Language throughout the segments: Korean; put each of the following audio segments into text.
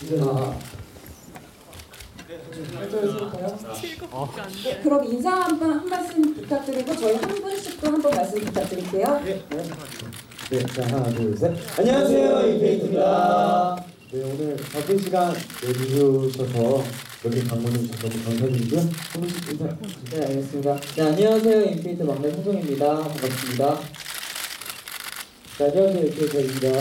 네, 그럼 인사 한 말씀 부탁드리고 저희 한 분씩 또 한 번 말씀 부탁드릴게요. 네, 자 하나 둘 셋. 안녕하세요, 임페이트입니다. 네, 오늘 바쁜 시간 내주셔서 여기 방문해 주셔서 너무 감사드리고요. 한 분씩 인사. 네, 알겠습니다. 네, 안녕하세요. 인피니트 막내 홍성입니다. 반갑습니다. 네, 안녕하세요. 인피니트입니다.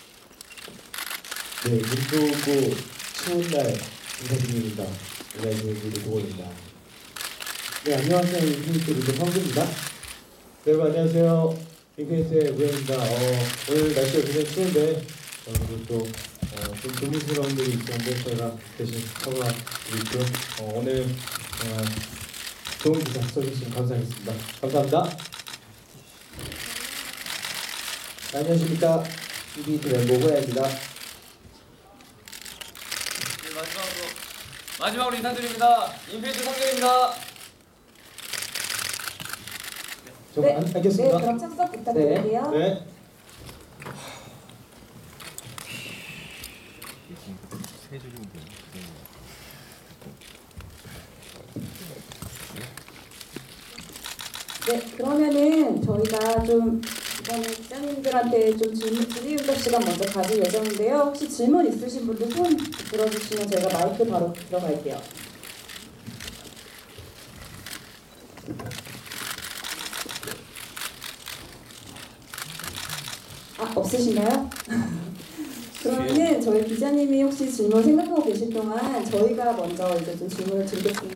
네, 눈 좋고 추운 날 인사드립니다. 안녕하세요, 도원입니다. 네, 안녕하세요, 인피니트 리더 성규입니다. 네, 여러분 안녕하세요, 인피니트의 우영입니다. 오늘 날씨가 굉장히 추운데 그리고 좀 조문스러운 분들이 있었는데 저희가 대신 커버드리고요. 오늘 좋은 기사 써주시면 감사하겠습니다. 감사합니다. 네, 안녕하십니까. 인피니트 멤버 호야입니다. 네, 마지막으로 인사드립니다. 인피니트 성렬입니다. 네, 알겠습니다. 네, 그럼 착석 부탁드릴게요. 네. 네, 그러면은 저희가 좀 이번에 기자님들한테 좀 질의응답 시간 먼저 가질 예정인데요. 혹시 질문 있으신 분들 손 들어주시면 저희가 마이크 바로 들어갈게요. 없으신가요? 그러면은 저희 기자님이 혹시 질문 생각하고 계실 동안 저희가 먼저 이제 좀 질문을 드리겠습니다.